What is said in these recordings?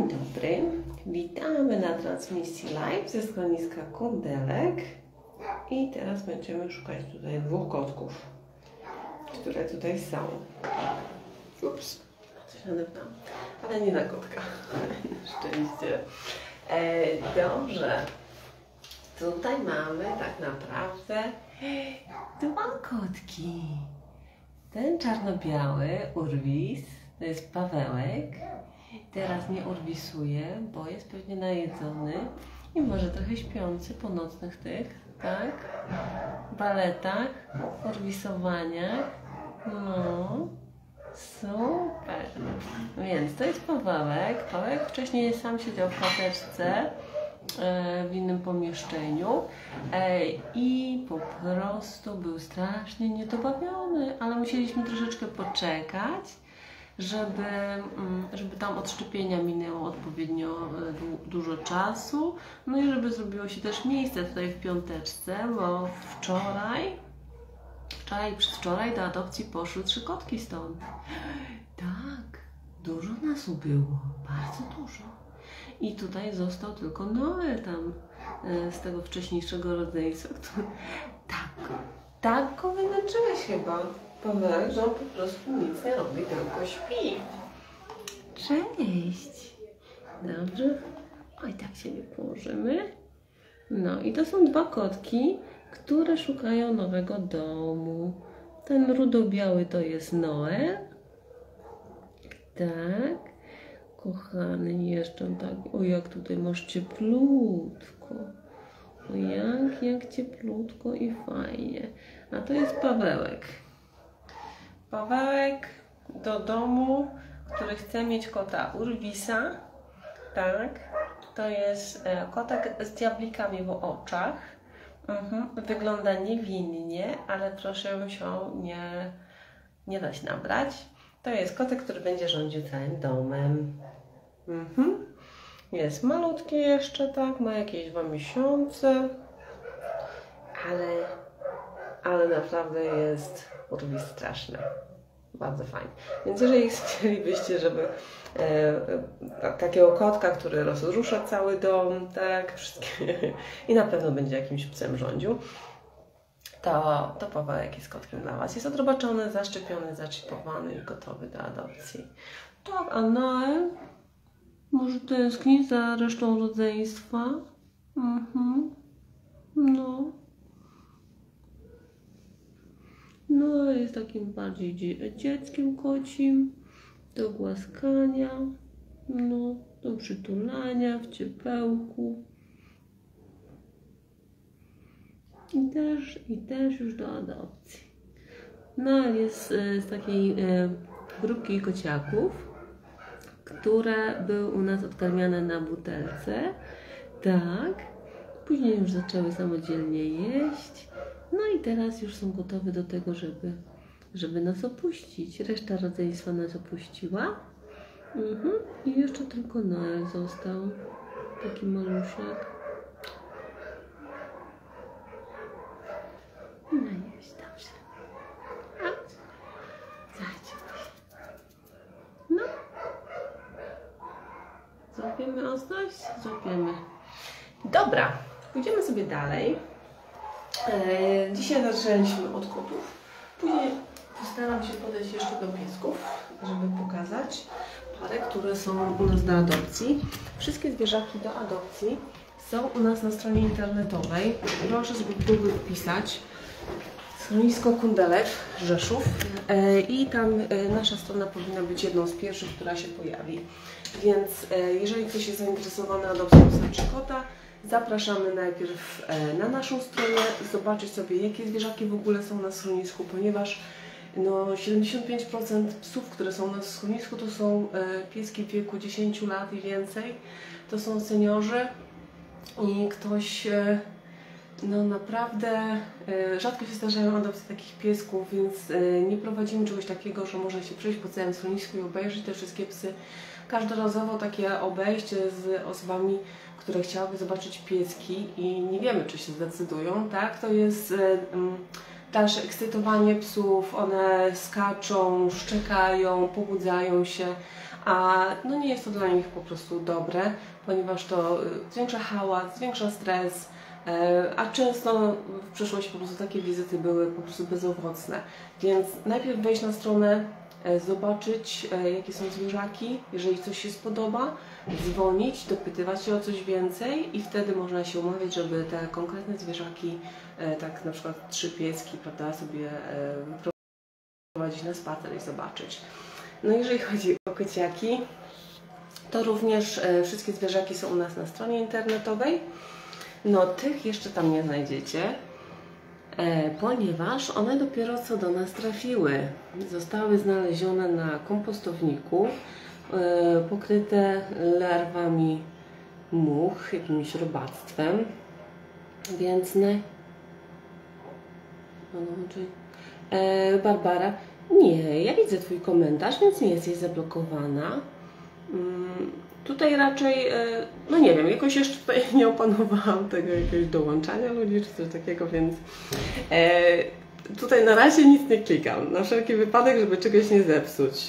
dobry, witamy na transmisji live ze schroniska Kundelek i teraz będziemy szukać tutaj dwóch kotków, które tutaj są. Ups, coś nadepnęłam, ale nie na kotka, szczęście. Dobrze, tutaj mamy tak naprawdę dwa kotki. Ten czarno-biały urwis to jest Pawełek. Teraz nie urwisuje, bo jest pewnie najedzony i może trochę śpiący po nocnych tych, tak? Baletach, urwisowaniach. No, super. Więc to jest Pawełek. Pawełek wcześniej sam siedział w klateczce w innym pomieszczeniu i po prostu był strasznie niedobawiony, ale musieliśmy troszeczkę poczekać, żeby tam od szczepienia minęło odpowiednio dużo czasu, no i żeby zrobiło się też miejsce tutaj w piąteczce, bo wczoraj i przedwczoraj do adopcji poszły 3 kotki stąd. Tak, dużo nas było, bardzo dużo. I tutaj został tylko Noel tam z tego wcześniejszego rodzeństwa, który tak go wymęczyłeś chyba, Paweł, że on po prostu nic nie robi, tylko śpi. Cześć! Dobrze? Oj, tak się nie położymy. No i to są 2 kotki, które szukają nowego domu. Ten rudo-biały to jest Noel. Tak. Kochany, jeszcze tak. O, jak tutaj masz cieplutko. O, jak cieplutko i fajnie. A to jest Pawełek. Pawełek do domu, który chce mieć kota urwisa. Tak. To jest kotek z diablikami w oczach. Wygląda niewinnie, ale proszę się nie dać nabrać. To jest kotek, który będzie rządził całym domem. Jest malutki jeszcze, tak, ma jakieś 2 miesiące, ale naprawdę jest urwis straszny. Bardzo fajnie. Więc jeżeli chcielibyście, żeby takiego kotka, który rozrusza cały dom, tak, wszystkie, i na pewno będzie jakimś psem rządził, to Pawełek jest kotkiem dla Was. Jest odrobaczony, zaszczepiony, zaczipowany i gotowy do adopcji. Tak, a Noel może tęsknić za resztą rodzeństwa? No, jest takim bardziej dzieckiem kocim, do głaskania, no, do przytulania w ciepełku. I też już do adopcji. No, jest z takiej grupki kociaków, które były u nas odkarmiane na butelce. Tak. Później już zaczęły samodzielnie jeść. No i teraz już są gotowe do tego, żeby nas opuścić. Reszta rodzeństwa nas opuściła. I jeszcze tylko Noel został. Taki maluszek. No jest dobrze. No. Złapiemy ostrość? Złapiemy. Dobra, pójdziemy sobie dalej. Dzisiaj zaczęliśmy od kotów. Później postaram się podejść jeszcze do piesków, żeby pokazać parę, które są u nas do adopcji. Wszystkie zwierzaki do adopcji są u nas na stronie internetowej. Proszę sobie w Google wpisać schronisko Kundelek, Rzeszów, i tam nasza strona powinna być jedną z pierwszych, która się pojawi. Więc jeżeli ktoś jest zainteresowany adopcją psa czy kota, zapraszamy najpierw na naszą stronę, zobaczyć sobie, jakie zwierzaki w ogóle są na schronisku, ponieważ no, 75% psów, które są na schronisku, to są pieski w wieku 10 lat i więcej. To są seniorzy i ktoś, no naprawdę rzadko się zdarzają adopcje takich piesków, więc nie prowadzimy czegoś takiego, że można się przejść po całym schronisku i obejrzeć te wszystkie psy. Każdorazowo takie obejście z osobami, które chciałyby zobaczyć pieski i nie wiemy, czy się zdecydują, tak? To jest dalsze ekscytowanie psów, one skaczą, szczekają, pobudzają się, a no nie jest to dla nich po prostu dobre, ponieważ to zwiększa hałas, zwiększa stres, a często w przeszłości po prostu takie wizyty były po prostu bezowocne. Więc najpierw wejść na stronę, zobaczyć jakie są zwierzaki, jeżeli coś się spodoba, dzwonić, dopytywać się o coś więcej i wtedy można się umawiać, żeby te konkretne zwierzaki, tak na przykład 3 pieski, prawda, sobie wyprowadzić na spacer i zobaczyć. No jeżeli chodzi o kociaki, to również wszystkie zwierzaki są u nas na stronie internetowej. No tych jeszcze tam nie znajdziecie, ponieważ one dopiero co do nas trafiły. Zostały znalezione na kompostowniku, pokryte larwami much, jakimś robactwem, więc Barbara, nie, ja widzę Twój komentarz, więc nie jesteś zablokowana. Tutaj raczej, no nie wiem, jakoś jeszcze tutaj nie opanowałam tego jakiegoś dołączania ludzi czy coś takiego, więc tutaj na razie nic nie klikam, na wszelki wypadek, żeby czegoś nie zepsuć.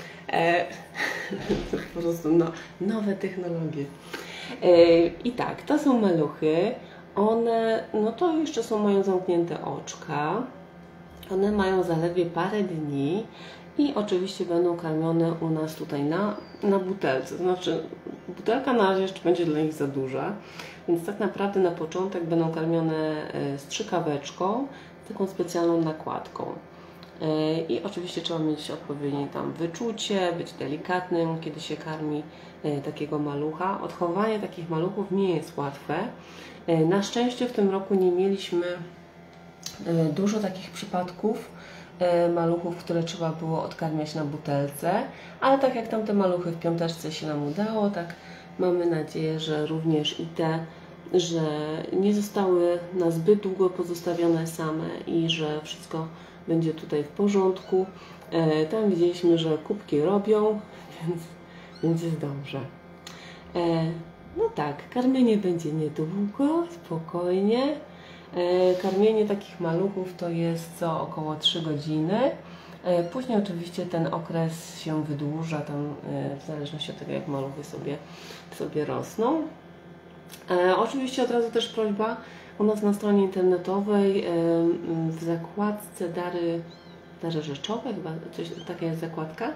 Po prostu nowe technologie. I tak, to są maluchy, one, no to jeszcze mają zamknięte oczka, one mają zaledwie parę dni. I oczywiście będą karmione u nas tutaj na butelce. To znaczy, butelka na razie jeszcze będzie dla nich za duża, więc tak naprawdę na początek będą karmione strzykaweczką, taką specjalną nakładką. I oczywiście trzeba mieć odpowiednie tam wyczucie, być delikatnym, kiedy się karmi takiego malucha. Odchowanie takich maluchów nie jest łatwe. Na szczęście w tym roku nie mieliśmy dużo takich przypadków maluchów, które trzeba było odkarmiać na butelce, ale tak jak tamte maluchy w piąteczce się nam udało, tak mamy nadzieję, że również i te, że nie zostały na zbyt długo pozostawione same i że wszystko będzie tutaj w porządku. Tam widzieliśmy, że kubki robią, więc jest dobrze. No tak, karmienie będzie niedługo, spokojnie. Karmienie takich maluchów to jest co około 3 godziny. Później oczywiście ten okres się wydłuża, tam w zależności od tego, jak maluchy sobie rosną. Oczywiście od razu też prośba, u nas na stronie internetowej w zakładce dary rzeczowe, chyba taka jest zakładka,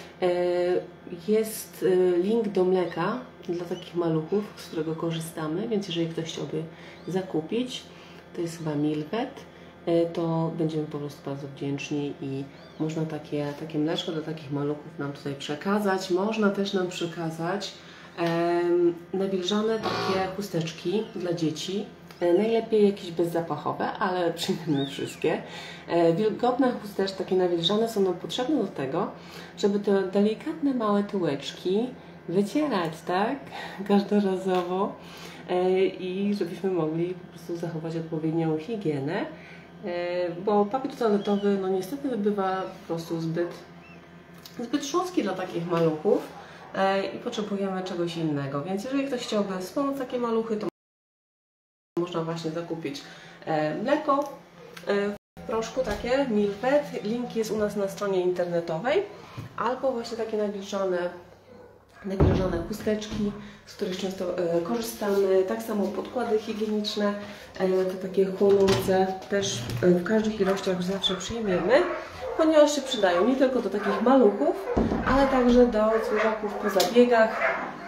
jest link do mleka dla takich maluchów, z którego korzystamy, więc jeżeli ktoś chciałby zakupić, to jest chyba Milvet, to będziemy po prostu bardzo wdzięczni i można takie mleczko do takich maluchów nam tutaj przekazać. Można też nam przekazać nawilżane takie chusteczki dla dzieci. Najlepiej jakieś bezzapachowe, ale przyjmiemy wszystkie. Wilgotne chusteczki, takie nawilżane, są nam potrzebne do tego, żeby te delikatne małe tyłeczki wycierać, tak? Każdorazowo. I żebyśmy mogli po prostu zachować odpowiednią higienę, bo papier toaletowy no niestety bywa po prostu zbyt szorstki dla takich maluchów i potrzebujemy czegoś innego, więc jeżeli ktoś chciałby wspomóc takie maluchy, to można właśnie zakupić mleko w proszku, takie Milvet, link jest u nas na stronie internetowej, albo właśnie takie nawilżane chusteczki, z których często korzystamy. Tak samo podkłady higieniczne, te takie chłonące, też w każdych ilościach zawsze przyjmiemy, ponieważ się przydają nie tylko do takich maluchów, ale także do zwierzaków po zabiegach.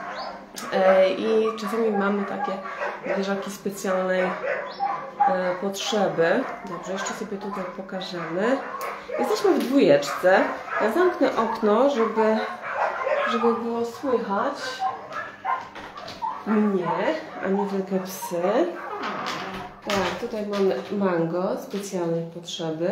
I czasami mamy takie zwierzaki specjalnej potrzeby. Dobrze, jeszcze sobie tutaj pokażemy. Jesteśmy w dwójeczce. Ja zamknę okno, żeby było słychać mnie, a nie tylko psy. Tak, tutaj mamy Mango specjalnej potrzeby.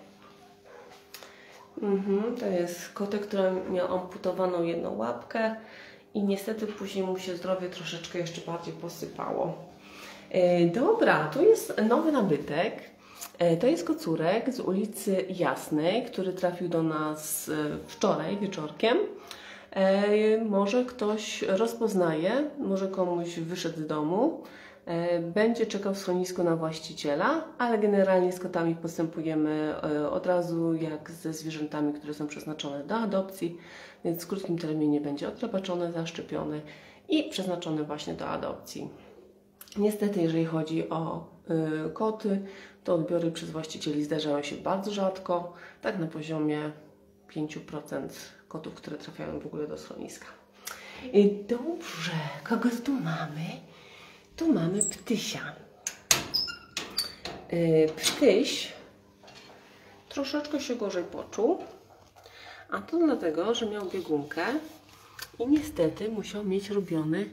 To jest kotek, który miał amputowaną jedną łapkę i niestety później mu się zdrowie troszeczkę jeszcze bardziej posypało. Dobra, tu jest nowy nabytek. To jest kocurek z ulicy Jasnej, który trafił do nas wczoraj wieczorkiem. Może ktoś rozpoznaje, może komuś wyszedł z domu, będzie czekał w schronisku na właściciela, ale generalnie z kotami postępujemy od razu jak ze zwierzętami, które są przeznaczone do adopcji, więc w krótkim terminie będzie odrobaczony, zaszczepiony i przeznaczony właśnie do adopcji. Niestety, jeżeli chodzi o koty, to odbiory przez właścicieli zdarzają się bardzo rzadko, tak na poziomie 5% kotów, które trafiają w ogóle do schroniska. Dobrze, kogo tu mamy? Tu mamy Ptysia. Ptyś troszeczkę się gorzej poczuł, a to dlatego, że miał biegunkę i niestety musiał mieć robiony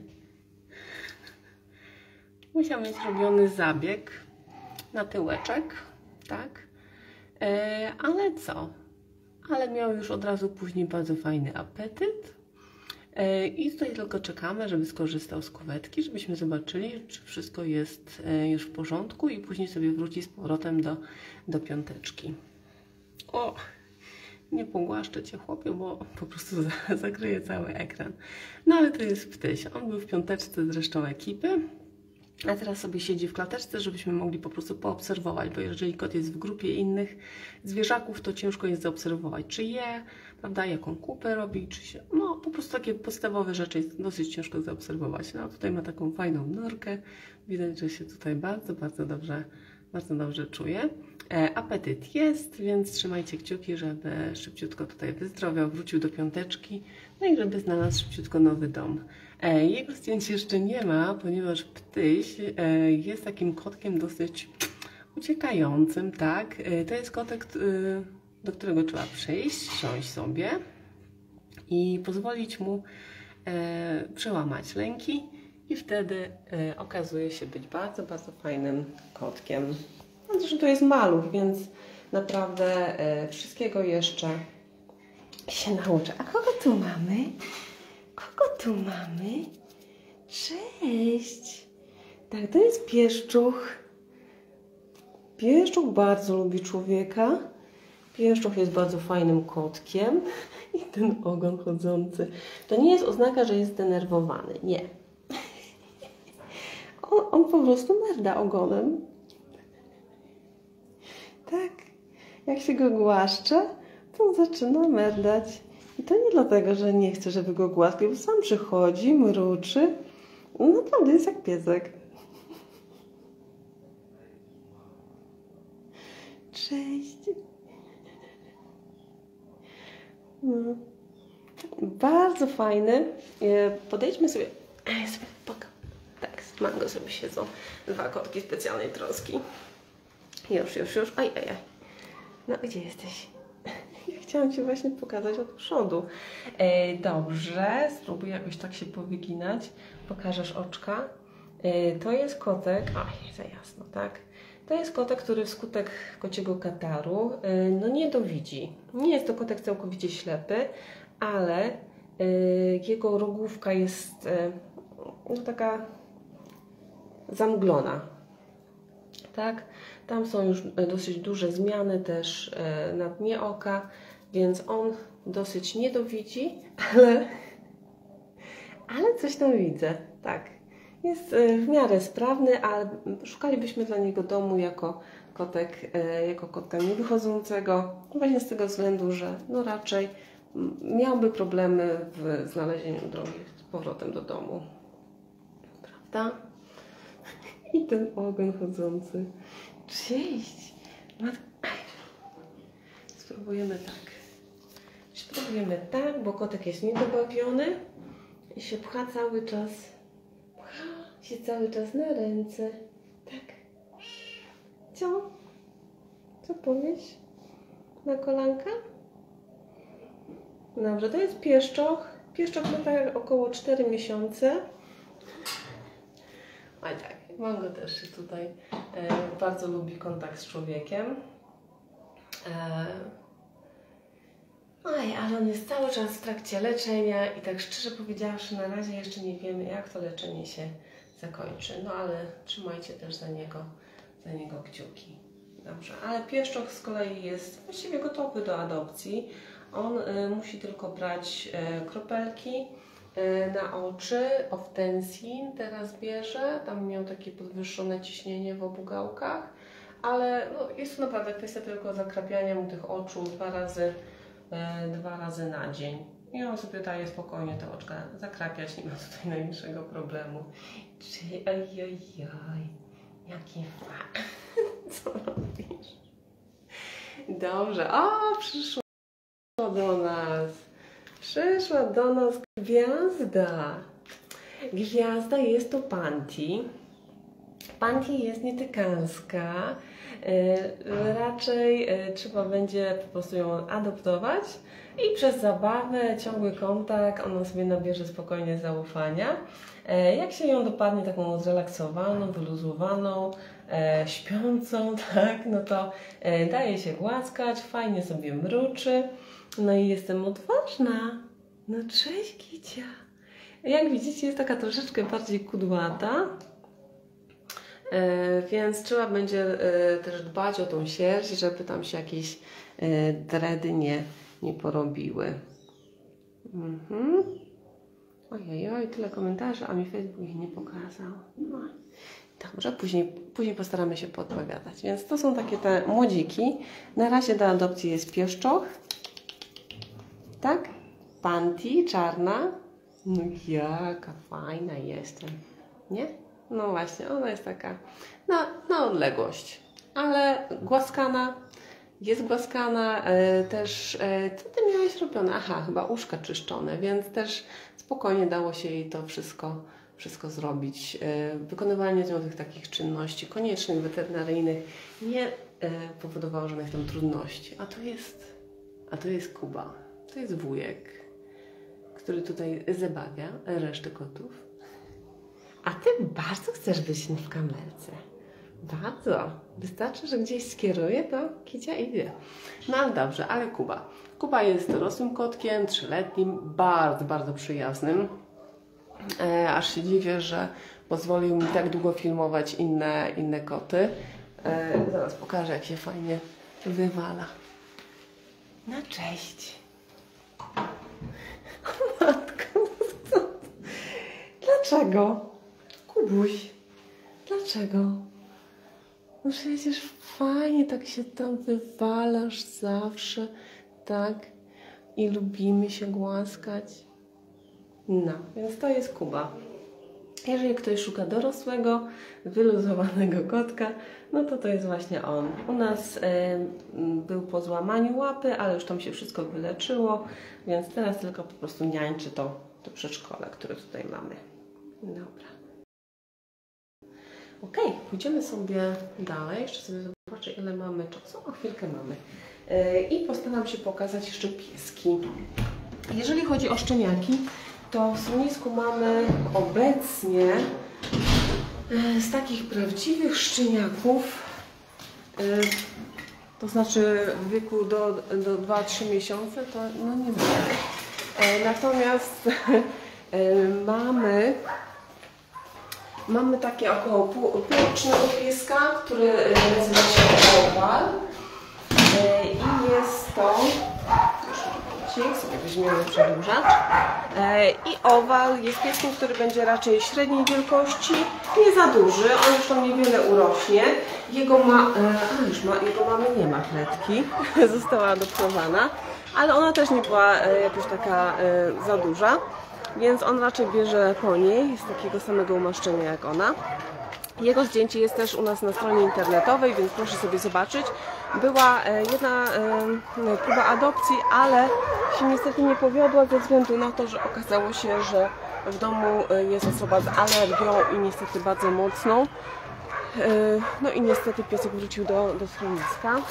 zabieg na tyłeczek, tak? Ale co? Ale miał już od razu później bardzo fajny apetyt. I tutaj tylko czekamy, żeby skorzystał z kuwetki, żebyśmy zobaczyli, czy wszystko jest już w porządku i później sobie wróci z powrotem do piąteczki. O! Nie pogłaszczę Cię, chłopie, bo po prostu zakryje cały ekran. No ale to jest Ptyś. On był w piąteczce zresztą ekipy. A teraz sobie siedzi w klateczce, żebyśmy mogli po prostu poobserwować, bo jeżeli kot jest w grupie innych zwierzaków, to ciężko jest zaobserwować, czy je, prawda, jaką kupę robi, czy się, no po prostu takie podstawowe rzeczy jest dosyć ciężko zaobserwować. No tutaj ma taką fajną norkę, widać, że się tutaj bardzo dobrze czuje. Apetyt jest, więc trzymajcie kciuki, żeby szybciutko tutaj wyzdrowiał, wrócił do piąteczki, no i żeby znalazł szybciutko nowy dom. Jego zdjęć jeszcze nie ma, ponieważ Ptyś jest takim kotkiem dosyć uciekającym, tak? To jest kotek, do którego trzeba przyjść, siąść sobie i pozwolić mu przełamać lęki i wtedy okazuje się być bardzo fajnym kotkiem. No, zresztą to jest maluch, więc naprawdę wszystkiego jeszcze się nauczy. A kogo tu mamy? Kogo tu mamy? Cześć! Tak, to jest Pieszczuch. Pieszczuch bardzo lubi człowieka. Pieszczuch jest bardzo fajnym kotkiem. I ten ogon chodzący. To nie jest oznaka, że jest zdenerwowany. Nie. On po prostu merda ogonem. Tak. Jak się go głaszcze, to on zaczyna merdać. I to nie dlatego, że nie chce, żeby go głaskał, bo sam przychodzi, mruczy. No naprawdę jest jak piesek. Cześć. No. Bardzo fajny. Podejdźmy sobie. Tak, z Mango sobie siedzą. Dwa kotki specjalnej troski. Już. Oj. No, gdzie jesteś? Ja chciałam Ci właśnie pokazać od przodu. Dobrze, spróbuj jakoś tak się powyginać. Pokażesz oczka. To jest kotek, za jasno, tak? To jest kotek, który wskutek kociego kataru no nie dowidzi. Nie jest to kotek całkowicie ślepy, ale jego rogówka jest no taka zamglona. Tak? Tam są już dosyć duże zmiany też na dnie oka, więc on dosyć nie dowidzi, ale coś tam widzę, tak. Jest w miarę sprawny, ale szukalibyśmy dla niego domu jako kotka niewychodzącego, właśnie z tego względu, że no raczej miałby problemy w znalezieniu drogi z powrotem do domu. Prawda? I ten ogon chodzący. Cześć! Spróbujemy tak, bo kotek jest niedobawiony i się pcha cały czas na ręce. Tak. Co powiesz? Na kolanka? Dobrze, to jest Pieszczoch. Pieszczoch ma tak około 4 miesiące. Oj tak, Mango też się tutaj bardzo lubi kontakt z człowiekiem. Ale on jest cały czas w trakcie leczenia i tak szczerze powiedziawszy, na razie jeszcze nie wiemy, jak to leczenie się zakończy. No ale trzymajcie też za niego kciuki. Dobrze, ale Pieszczoch z kolei jest właściwie gotowy do adopcji. On musi tylko brać kropelki na oczy, Oftensin teraz bierze, tam miał takie podwyższone ciśnienie w obu gałkach, ale no, jest to naprawdę kwestia tylko zakrapiania mu tych oczu dwa razy na dzień. I on sobie daje spokojnie te oczka zakrapiać, nie ma tutaj najmniejszego problemu. Ojojoj, jaki fajny. Co robisz? Dobrze, o, przyszła do nas. Przyszła do nas gwiazda. Gwiazda jest to Panti. Panti jest nietykańska. Raczej trzeba będzie po prostu ją adoptować i przez zabawę, ciągły kontakt ona sobie nabierze spokojnie zaufania. Jak się ją dopadnie taką zrelaksowaną, wyluzowaną, śpiącą, tak, no to daje się głaskać, fajnie sobie mruczy. No i jestem odważna. No cześć Kicia. Jak widzicie, jest taka troszeczkę bardziej kudłata. Więc trzeba będzie też dbać o tą sierść, żeby tam się jakieś dredy nie porobiły. Ojej, tyle komentarzy, a mi Facebook ich nie pokazał. No. Dobrze, później postaramy się podpowiadać. Więc to są takie te młodziki. Na razie do adopcji jest pieszczoch. Tak? Panti, czarna. No jaka fajna jestem. Nie? No właśnie, ona jest taka na odległość. Ale głaskana. Jest głaskana też. Co ty miałeś robione? Aha, chyba uszka czyszczone, więc też spokojnie dało się jej to wszystko zrobić. Wykonywanie z nią tych takich czynności koniecznych, weterynaryjnych nie powodowało żadnych tam trudności. A to jest Kuba. To jest wujek, który tutaj zabawia resztę kotów. A ty bardzo chcesz być w kamerce. Bardzo. Wystarczy, że gdzieś skieruje, to Kicia idzie. No ale dobrze, ale Kuba. Kuba jest dorosłym kotkiem, 3-letnim, bardzo, bardzo przyjaznym. Aż się dziwię, że pozwolił mi tak długo filmować inne koty. Zaraz pokażę, jak się fajnie wywala. No cześć. Matko, co? Dlaczego? Kubuś, dlaczego? No przecież fajnie tak się tam wywalasz zawsze, tak? I lubimy się głaskać. No, więc to jest Kuba. Jeżeli ktoś szuka dorosłego, wyluzowanego kotka, no to jest właśnie on. U nas był po złamaniu łapy, ale już tam się wszystko wyleczyło, więc teraz tylko po prostu niańczy to przedszkole, które tutaj mamy. Dobra. Ok, pójdziemy sobie dalej. Jeszcze sobie zobaczę, ile mamy czasu. O, chwilkę mamy. I postaram się pokazać jeszcze pieski. Jeżeli chodzi o szczeniaki, to w schronisku mamy obecnie z takich prawdziwych szczeniaków, to znaczy w wieku do 2-3 miesiące, to no nie wiem. Natomiast mamy takie około półrocznego pieska, który nazywa się Owal. I jest to... sobie weźmiemy przedłużacz. I Owal jest pieskiem, który będzie raczej średniej wielkości, nie za duży, on już tam niewiele urośnie. Jego mamy nie ma kletki, została adoptowana, ale ona też nie była jakoś taka za duża, więc on raczej bierze po niej, jest takiego samego umaszczenia jak ona. Jego zdjęcie jest też u nas na stronie internetowej, więc proszę sobie zobaczyć. Była jedna próba adopcji, ale się niestety nie powiodła ze względu na to, że okazało się, że w domu jest osoba z alergią i niestety bardzo mocną. No i niestety piesek wrócił do schroniska.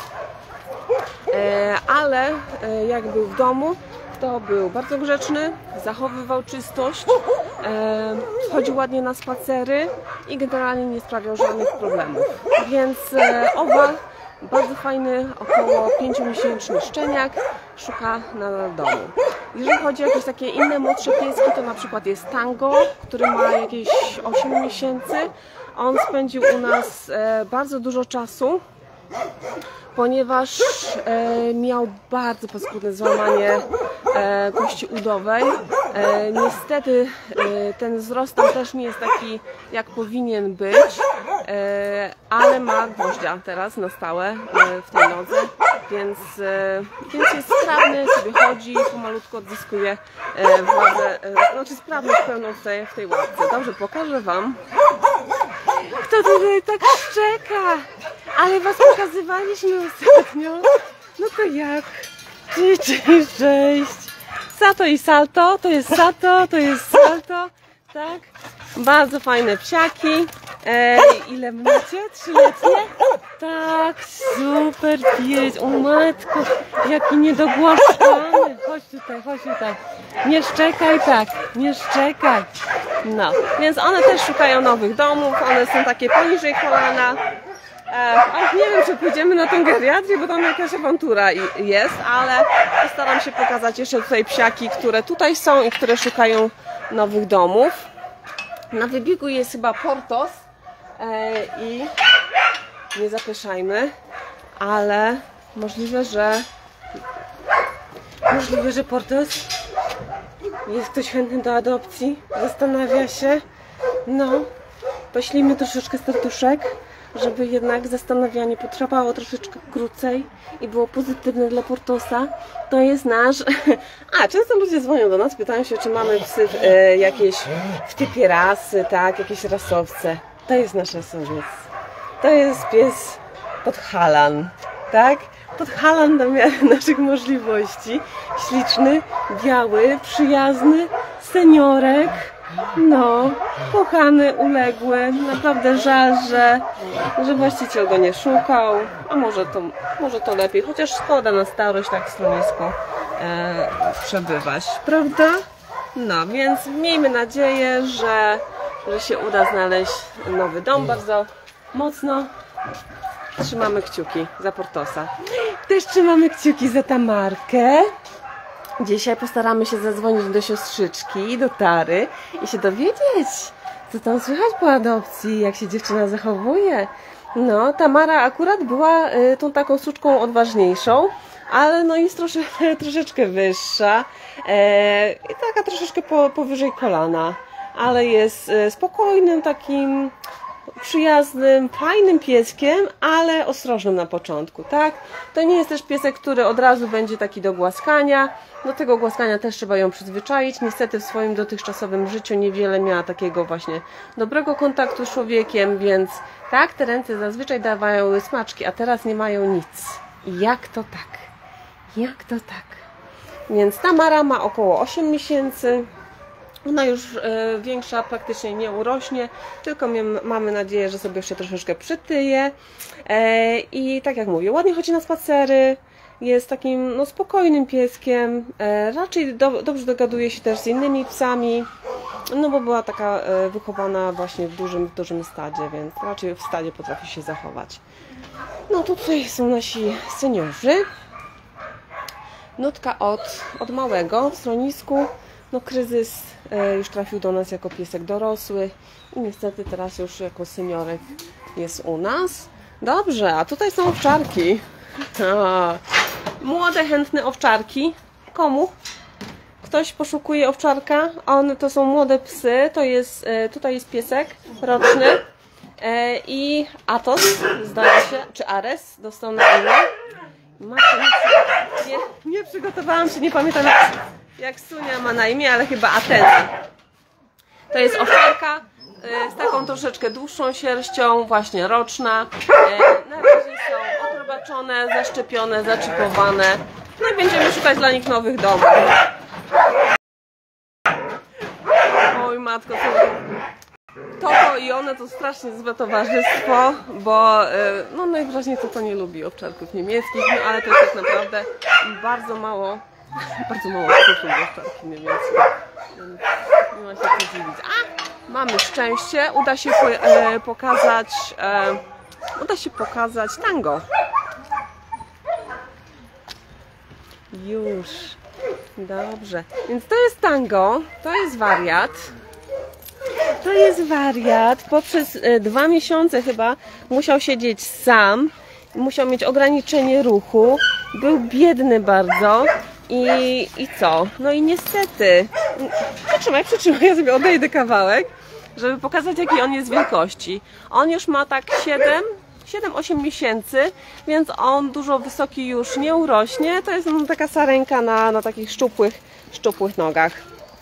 Ale jak był w domu, to był bardzo grzeczny, zachowywał czystość, chodził ładnie na spacery i generalnie nie sprawiał żadnych problemów. Więc Owal, bardzo fajny, około 5-miesięczny szczeniak, szuka na domu. Jeżeli chodzi o jakieś takie inne młodsze pieski, to na przykład jest Tango, który ma jakieś 8 miesięcy. On spędził u nas bardzo dużo czasu. ponieważ miał bardzo paskudne złamanie kości udowej. Niestety ten wzrost tam też nie jest taki, jak powinien być, ale ma gwoździa teraz na stałe w tej nodze, więc jest sprawny, sobie chodzi, pomalutko odzyskuje władzę, znaczy sprawność pełną w tej łapce. Dobrze, pokażę Wam, kto tutaj tak szczeka, ale Was pokazywaliśmy ostatnio. No to jak? Cześć! Sato i Salto, to jest Sato, to jest Salto, tak? Bardzo fajne psiaki. Ile macie? 3-letnie? Tak, super pies. O matko, jaki niedogłaskany. Chodź tutaj. Nie szczekaj tak, nie szczekaj. No, więc one też szukają nowych domów, one są takie poniżej kolana. Nie wiem, czy pójdziemy na tą geriatrię, bo tam jakaś awantura jest, ale postaram się pokazać jeszcze tutaj psiaki, które tutaj są i które szukają nowych domów. Na wybiegu jest chyba Portos i nie zapeszajmy, ale możliwe, że Portos jest ktoś chętny do adopcji, zastanawia się. No, poślijmy troszeczkę serduszek, żeby jednak zastanawianie potrwało troszeczkę krócej i było pozytywne dla Portosa. To jest nasz... często ludzie dzwonią do nas, pytają się, czy mamy psy jakieś w typie rasy, tak, jakieś rasowce. To jest nasz rasowiec. To jest pies Podhalan, tak? Podhalan do miary naszych możliwości. Śliczny, biały, przyjazny, seniorek. No, kochany, uległy. Naprawdę żal, że właściciel go nie szukał. A może to lepiej. Chociaż szkoda na starość tak w schronisku przebywać, prawda? No, więc miejmy nadzieję, że się uda znaleźć nowy dom. Bardzo mocno trzymamy kciuki za Portosa. Też trzymamy kciuki za Tamarkę. Dzisiaj postaramy się zadzwonić do siostrzyczki, do Tary i się dowiedzieć, co tam słychać po adopcji, jak się dziewczyna zachowuje. No, Tamara akurat była tą taką suczką odważniejszą, ale no jest troszeczkę wyższa i taka troszeczkę powyżej kolana, ale jest spokojnym, takim przyjaznym, fajnym pieskiem, ale ostrożnym na początku, tak? To nie jest też piesek, który od razu będzie taki do głaskania. Do tego głaskania też trzeba ją przyzwyczaić. Niestety w swoim dotychczasowym życiu niewiele miała takiego właśnie dobrego kontaktu z człowiekiem, więc tak, te ręce zazwyczaj dawały smaczki, a teraz nie mają nic. Jak to tak? Jak to tak? Więc Tamara ma około 8 miesięcy. Ona już większa praktycznie nie urośnie, tylko mamy nadzieję, że sobie jeszcze troszeczkę przytyje. I tak jak mówię, ładnie chodzi na spacery, jest takim spokojnym pieskiem, raczej dobrze dogaduje się też z innymi psami, no bo była taka wychowana właśnie w dużym stadzie, więc raczej w stadzie potrafi się zachować. No tutaj są nasi seniorzy. Nutka od małego w schronisku. No kryzys już trafił do nas jako piesek dorosły i niestety teraz już jako seniorek jest u nas. Dobrze, a tutaj są owczarki. Młode, chętne owczarki. Komu? Ktoś poszukuje owczarka? To są młode psy. Tutaj jest piesek roczny i Atos, zdaje się, czy Ares dostał na imię. Nie przygotowałam się, nie pamiętam jak Sunia ma na imię, ale chyba Atena. To jest owczarka z taką troszeczkę dłuższą sierścią, właśnie roczna. Na razie są odrobaczone, zaszczepione, zaczipowane. No i będziemy szukać dla nich nowych domów. Oj matko, Toto i one to strasznie złe towarzystwo, bo no najwyraźniej to nie lubi owczarków niemieckich, no ale to jest tak naprawdę bardzo mało stosunków do owczarki niemieckiej. Nie ma się co dziwić. Mamy szczęście, uda się pokazać tango. Już. Dobrze. Więc to jest tango, to jest wariat. To jest wariat. Poprzez 2 miesiące chyba musiał siedzieć sam musiał mieć ograniczenie ruchu, był biedny bardzo i co? No i niestety, przytrzymaj, ja sobie odejdę kawałek, żeby pokazać, jaki on jest wielkości. On już ma tak 7-8 miesięcy, więc on dużo wysoki już nie urośnie. To jest taka sarenka na takich szczupłych nogach.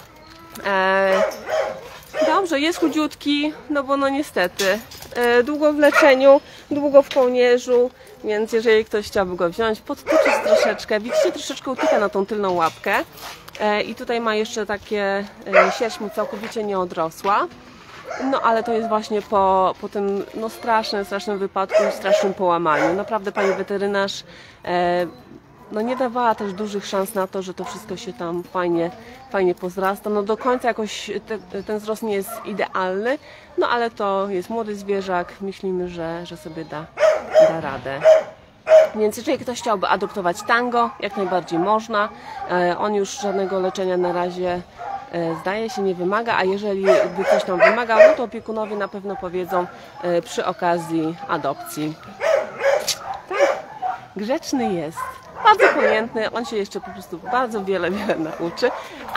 Dobrze, jest chudziutki, no bo no niestety długo w leczeniu, długo w kołnierzu, więc jeżeli ktoś chciałby go wziąć, podtoczyć troszeczkę, widzicie, troszeczkę utyka na tą tylną łapkę i tutaj ma jeszcze takie sierść mu całkowicie nie odrosła. No ale to jest właśnie po tym no, strasznym wypadku i strasznym połamaniu. Naprawdę pani weterynarz no, nie dawała też dużych szans na to, że to wszystko się tam fajnie pozrasta. No do końca jakoś ten wzrost nie jest idealny, no ale to jest młody zwierzak, myślimy, że sobie da radę. Więc jeżeli ktoś chciałby adoptować Tango, jak najbardziej można. On już żadnego leczenia na razie zdaje się nie wymaga, a jeżeli by coś tam wymagał, no to opiekunowie na pewno powiedzą przy okazji adopcji. Tak, grzeczny jest, bardzo pojętny, on się jeszcze po prostu bardzo wiele nauczy,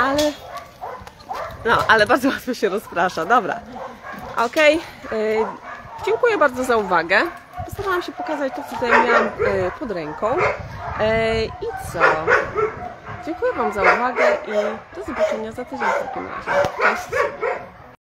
ale bardzo łatwo się rozprasza. Dobra, okej, dziękuję bardzo za uwagę. Postarałam się pokazać to, co tutaj miałam pod ręką. I co? Dziękuję Wam za uwagę i do zobaczenia za tydzień w takim razie. Cześć!